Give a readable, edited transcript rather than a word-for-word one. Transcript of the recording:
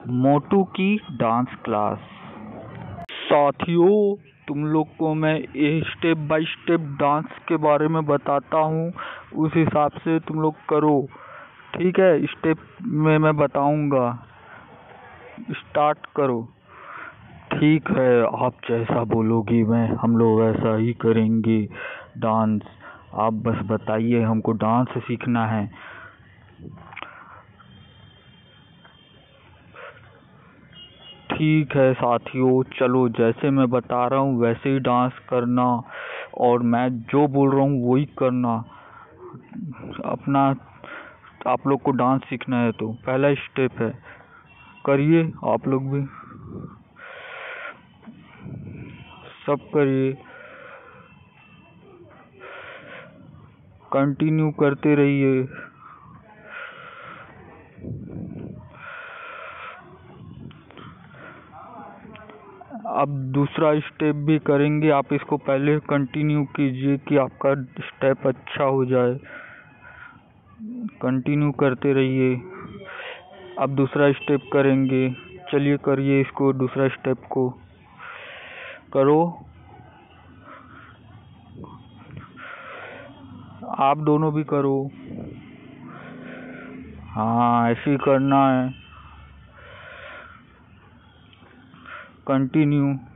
मोटू की dance class. साथियों, तुम लोग को मैं स्टेप बाय स्टेप डांस के बारे में बताता हूँ, उस हिसाब से तुम लोग करो। ठीक है, स्टेप में मैं बताऊंगा, स्टार्ट करो। ठीक है, आप जैसा बोलोगी हम लोग ऐसा ही करेंगे डांस। आप बस बताइए, हमको डांस सीखना है। ठीक है साथियों, चलो जैसे मैं बता रहा हूँ वैसे ही डांस करना, और मैं जो बोल रहा हूँ वही करना। अपना आप लोग को डांस सीखना है तो पहला स्टेप है, करिए आप लोग भी, सब करिए, कंटिन्यू करते रहिए। अब दूसरा स्टेप भी करेंगे, आप इसको पहले कंटिन्यू कीजिए कि आपका स्टेप अच्छा हो जाए। कंटिन्यू करते रहिए। अब दूसरा स्टेप करेंगे, चलिए करिए इसको, दूसरा स्टेप को करो। आप दोनों भी करो। हाँ, ऐसे ही करना है, कंटिन्यू।